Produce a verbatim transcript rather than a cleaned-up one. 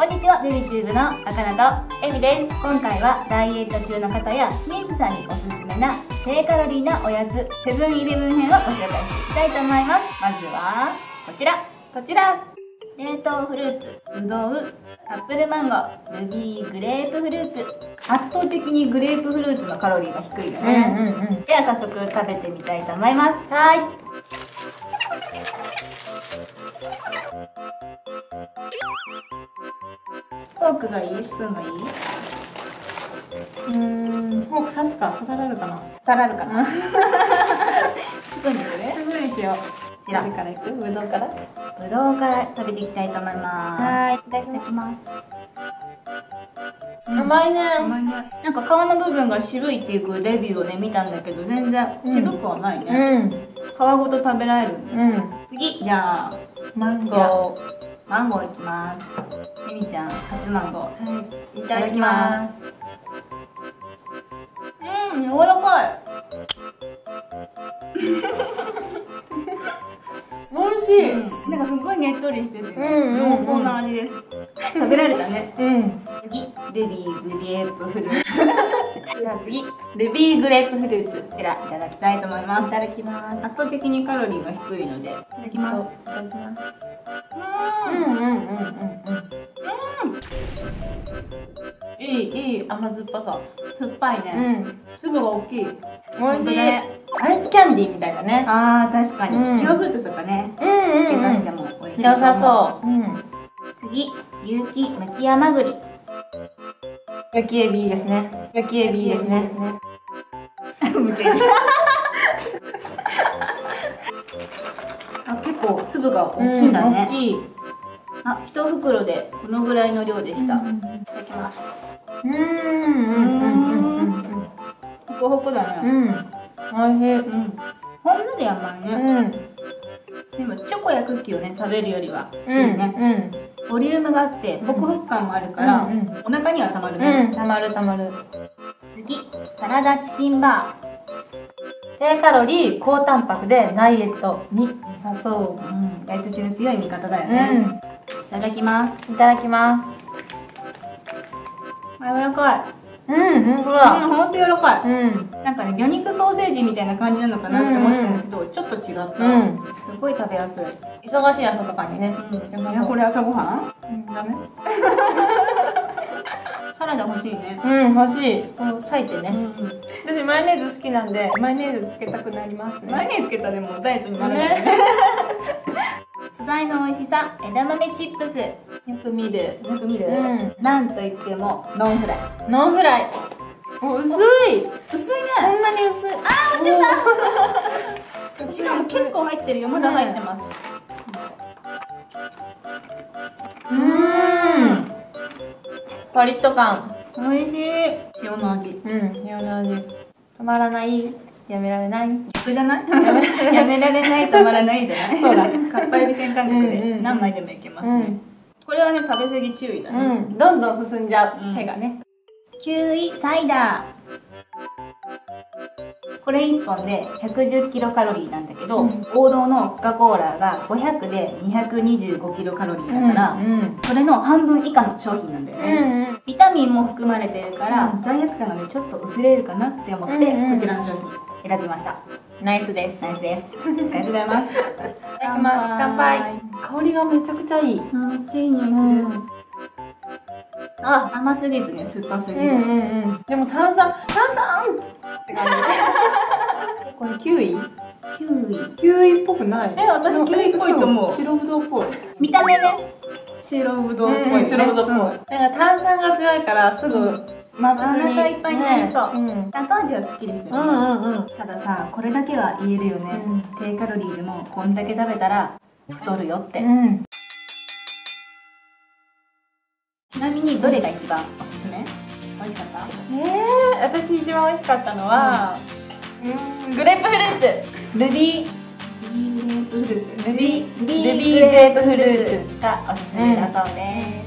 こんにちは、ベビチューブのあかなとえみです。 今回はダイエット中の方や妊婦さんにおすすめな低カロリーなおやつセブンイレブン編をご紹介していきたいと思います。まずはこちらこちら冷凍フルーツ、ぶどう、アップルマンゴー、ルビーグレープフルーツ。圧倒的にグレープフルーツのカロリーが低いよね。うんうんうん、では早速食べてみたいと思います。 はい。 フォークがいい？スプーンがいい？ うーん、フォーク刺すか刺さらるかな。 刺さらるかな。スプーンにする？ スプーンにしよう。 こちらからいく？ぶどうから？ ぶどうから食べていきたいと思います。 はい、いただきます。甘いね。 甘いね。なんか皮の部分が渋いっていうレビューをね見たんだけど、全然渋くはないね。うん。皮ごと食べられる。うん。次、じゃあマンゴー。 マンゴーいきます。えみちゃん初マンゴー。 はい。いただきます。 うん、柔らかい。 美味しい。 なんかすごいねっとりしてて、 濃濃厚な味です。食べられたね。 うん。 次、ルビーグレープフルーツ。じゃあ次、ルビーグレープフルーツ。こちらいただきたいと思います。 いただきます。 圧倒的にカロリーが低いので、いただきます。 いただきます。うんうんうんうんうん。いいいい甘酸っぱさ。 酸っぱいね。 うん。 粒が大きい。 美味しい。アイスキャンディーみたいだね。 ああ、確かに。 うん、 ヨーグルトとかね、 うんうんうん、 付け足しても美味しい。 良さそう。うん、 次、有機むき甘栗。 焼きエビですね。焼きエビですね。 むきエビ。あ、結構粒が大きいんだね。 大きい。 あ、一袋でこのぐらいの量でした。いただきます。 うんうんうんうん。 ホクホクだね。 うん。おいしい。うん。 ほんのり甘いね。うん。でもチョコやクッキーをね食べるよりはいいね。うん。ボリュームがあってホクホク感もあるからお腹にはたまるね。 うん。たまるたまる。 次、サラダチキンバー。 低カロリー、高タンパクでダイエットに良さそう。 うん。ダイエット中の強い味方だよね。いただきます。 いただきます。 柔らかい。 うん、ほんとだ。 うん、ほんと柔らかい。うん。 なんかね、魚肉ソーセージみたいな感じなのかなって思ってたんだけど、ちょっと違った。うん。すごい食べやすい。 忙しい朝とかにね。 うん。良さそう。これ朝ごはん？ うん、ダメ？ サラダ欲しいね。 うん、欲しい。そう、裂いてね。私マヨネーズ好きなんで、マヨネーズつけたくなりますね。 マヨネーズつけたらでもダイエットになるね。素材の美味しさ、枝豆チップス。 よく見る。 よく見る。うん。なんといってもノンフライ。 ノンフライ。お、薄い。 薄いね。 こんなに薄い。 あー、落ちた。しかも結構入ってるよ。まだ入ってます。 うん。パリッと感。 美味しい。塩の味。 うん、塩の味。止まらない。やめられない。 逆じゃない？やめられない、止まらないじゃない？そうだ。かっぱえびせん感覚で何枚でもいけますね。これはね、食べ過ぎ注意だね。うん。 どんどん進んじゃう。手がね。 キウイサイダー。これいっぽんでひゃくじゅっキロカロリーなんだけど、うん、王道のコカ・コーラがごひゃくでにひゃくにじゅうごキロカロリーだから、うんうん、それの半分以下の商品なんだよね。うんうん、ビタミンも含まれてるから、うん、罪悪感がねちょっと薄れるかなって思って、うんうん、こちらの商品選びました。 ナイスです。 ナイスです。ありがとうございます。いただきます。乾杯。香りがめちゃくちゃいい。 めっちゃいい匂いする。あ、甘すぎずね、酸っぱすぎず。うんうんうん。 でも炭酸、炭酸って感じ。これキウイ？ キウイ。 キウイっぽくない？ え、私キウイっぽいと思う。 白ぶどうっぽい。 見た目ね。白ぶどうっぽい。 白ぶどうっぽい。なんか炭酸が強いからすぐまぶに。お腹いっぱいになりそう。後味はすっきりしてる。たださ、これだけは言えるよね。低カロリーでもこんだけ食べたら太るよって。ちなみにどれが一番おすすめ？美味しかった？ ええ、私一番美味しかったのは、うん、グレープフルーツ、ルビー、 ルビーグレープフルーツ、 ルビー、ルビーグレープフルーツがおすすめだそうです。